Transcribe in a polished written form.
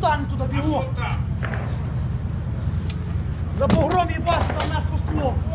стане туди, бігом. За бугром їбаш, там нас по стволу.